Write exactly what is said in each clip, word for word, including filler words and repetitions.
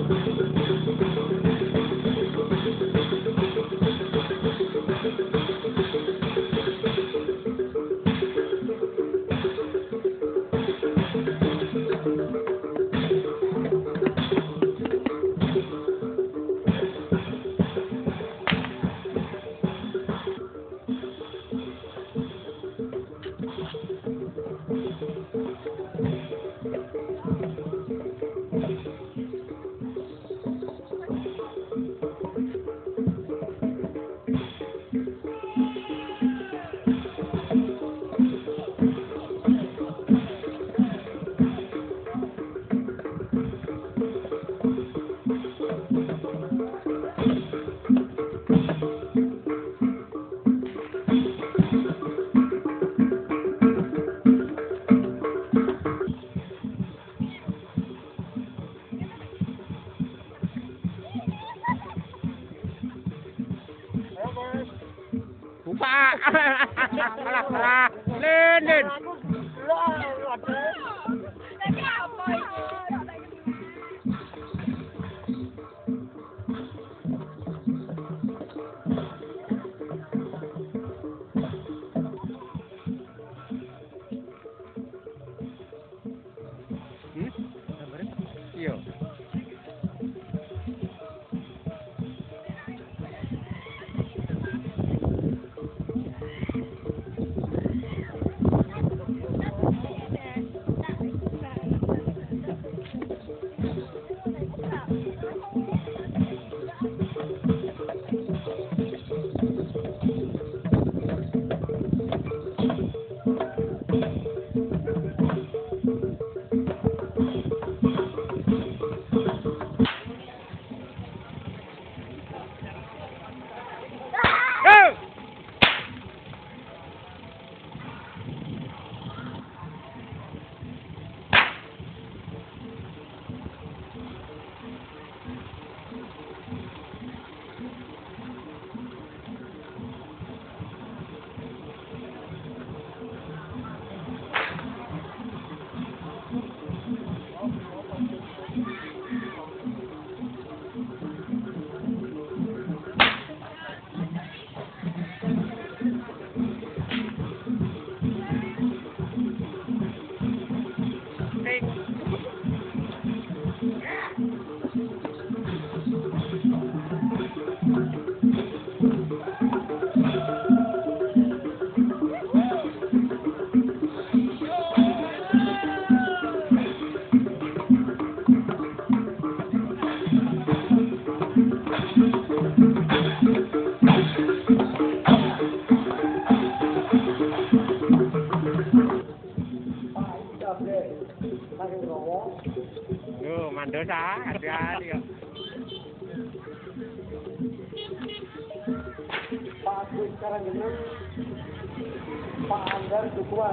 Pak. Lenen. Hmm? Iya. Yo, mandor sah, hati-hati kok. Pak Agus sekarang ini Pak Andar Dukuan.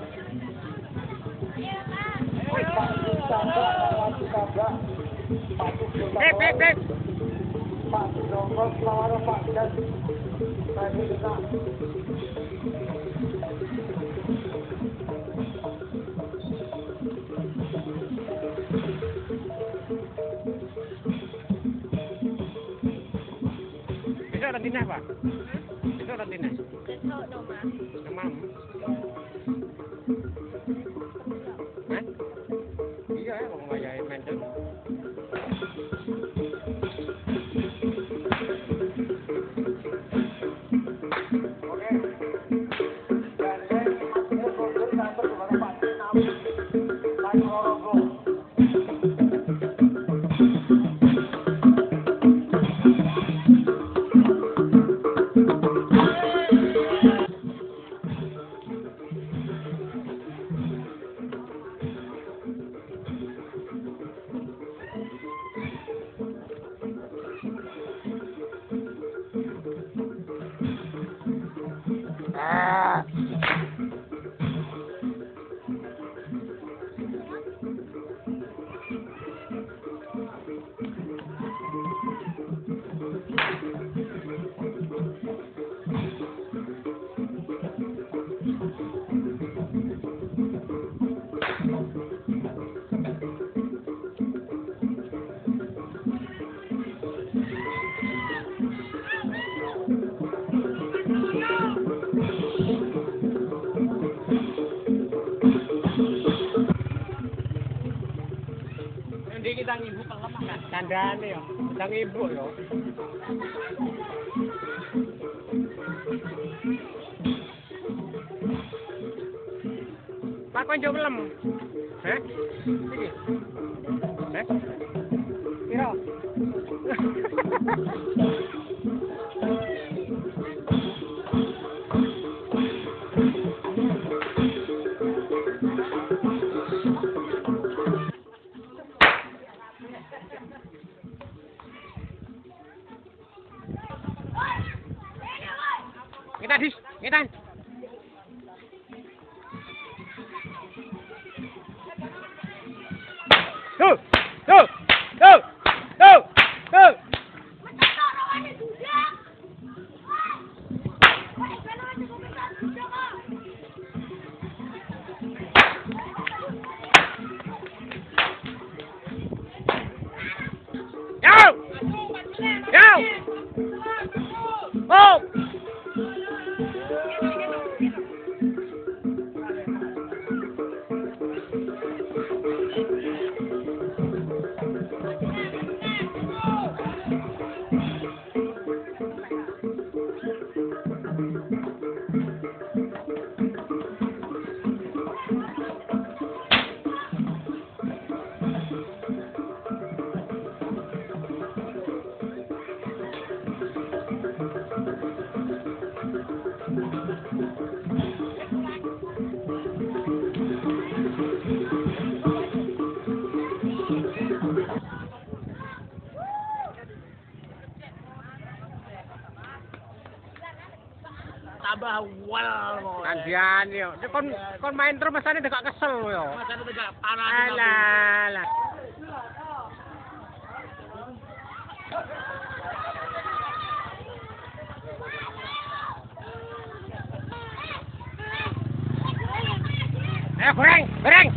Pak Agus tabrak, Pak Agus tabrak. Pak Agus Beb, beb, beb. Pak Agus nongkrong lawan Pak Dan. Tadi kita. Besok ada dinas, Pak? Besok ada dinas? Besok nomor. Demam? Hah? Iya, mau ngajain mendem. Oke. Dan saya masih kontrol sampai kepada Pak Sinam. Saya ngorong. ibu pelemah kan. Candane yo, ndang ibu yo. Pak konjo pelem. Heh? Iki. Heh? Piro? Kita dis, kita. Go, go, go, go, go. Go, go, oh. Tambah wal kok. Kandian yo. Kon kon main terus masane gak kesel yo. Masane tegak parah. Alah, alah. Eh, goreng, goreng.